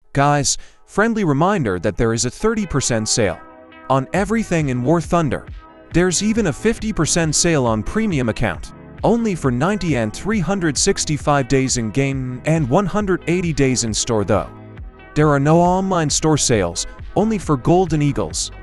Guys, friendly reminder that there is a 30% sale on everything in War Thunder. There's even a 50% sale on premium account, only for 90 and 365 days in game and 180 days in store though. There are no online store sales, only for Golden Eagles.